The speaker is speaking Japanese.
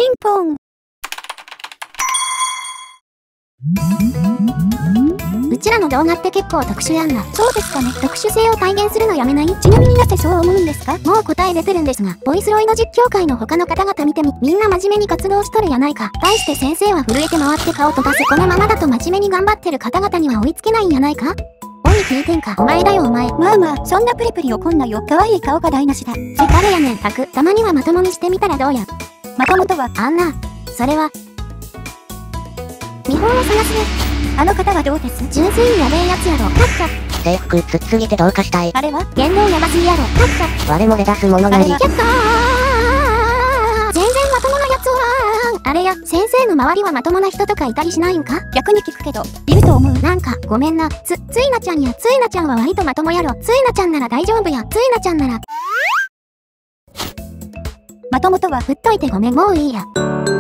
ンポン。 うちらの動画って結構特殊やんな。 そうですかね。 特殊性を体現するのやめない？ ちなみになぜそう思うんですか？ もう答え出てるんですが、ボイスロイド実況界の他の方々見てみんな真面目に活動しとるやないか。対して先生は震えて回って顔飛ばす。このままだと真面目に頑張ってる方々には追いつけないんやないか。おい聞いてんか。お前だよお前。 まあまあ、そんなプリプリ怒んなよ。可愛い顔が台無しだ。 誰やねんたく。たまにはまともにしてみたらどうや。 まともとは、 あんな、それは、見本を探すね。 あの方はどうです？ 純粋にやべえやつやろ。 制服つっつぎてどうかしたい。 あれは言動やばすぎやろ。 我もれ出すものなり。 やったー。全然まともなやつはあれや、先生の周りはまともな人とかいたりしないんか？ 逆に聞くけど、いると思う。 なんか、ごめんな。ついなちゃんや。ついなちゃんは割とまともやろ。ついなちゃんなら大丈夫や。ついなちゃんなら。 まともとは、 振っといてごめん。もういいや。